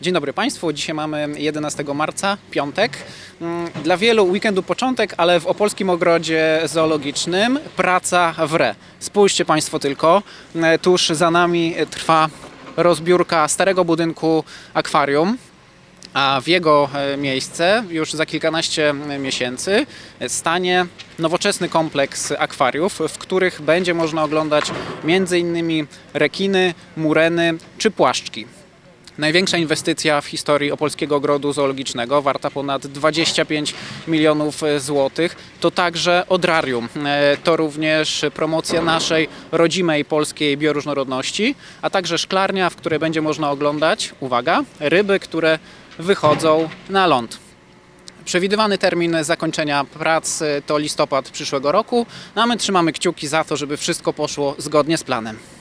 Dzień dobry Państwu. Dzisiaj mamy 11 marca, piątek. Dla wielu weekendu początek, ale w Opolskim Ogrodzie Zoologicznym praca w re. Spójrzcie Państwo tylko, tuż za nami trwa rozbiórka starego budynku akwarium, a w jego miejsce już za kilkanaście miesięcy stanie nowoczesny kompleks akwariów, w których będzie można oglądać m.in. rekiny, mureny czy płaszczki. Największa inwestycja w historii Opolskiego Ogrodu Zoologicznego, warta ponad 25 milionów złotych, to także odrarium. To również promocja naszej rodzimej polskiej bioróżnorodności, a także szklarnia, w której będzie można oglądać, uwaga, ryby, które wychodzą na ląd. Przewidywany termin zakończenia prac to listopad przyszłego roku, a my trzymamy kciuki za to, żeby wszystko poszło zgodnie z planem.